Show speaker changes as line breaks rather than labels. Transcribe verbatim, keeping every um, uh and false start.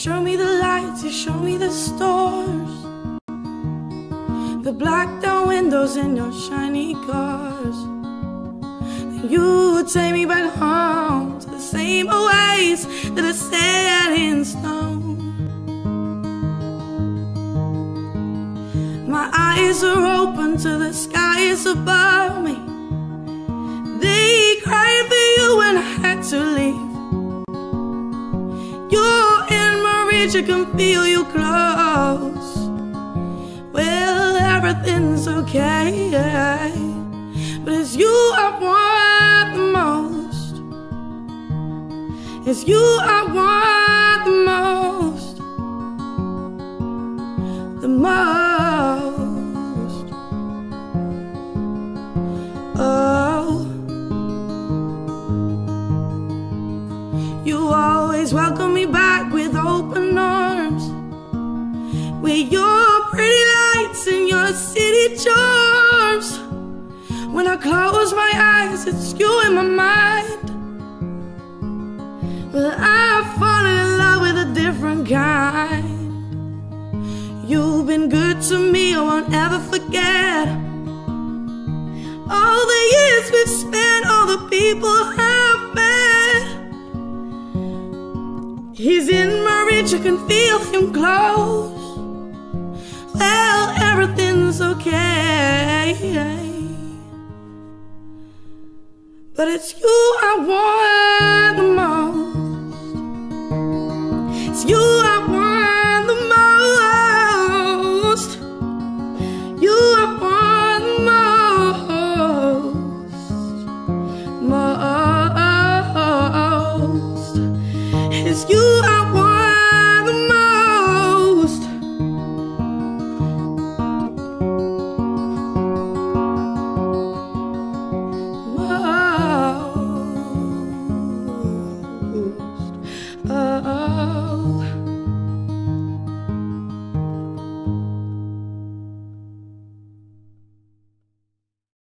show me the lights, you show me the stars, the blacked out windows in your shiny cars. Then you would take me back home to the same old ways that are set in stone. My eyes are open to the skies above me. They cried for you when I had to leave. You're in my reach, I can feel you close. Well, everything's okay, but it's you I want the most. It's you I want the most. The most. Oh, you always welcome me back with open arms, with your pretty lights and your city charms. When I close my eyes, it's you in my mind. Well, I've fallen in love with a different kind. You've been good to me, I won't ever forget all the years we've spent, all the people I've met. He's in my reach, I can feel him close. Well, everything's okay, but it's you I want the most. It's you I want the most. You I want the most, most. It's you I want the most. Most. Oh.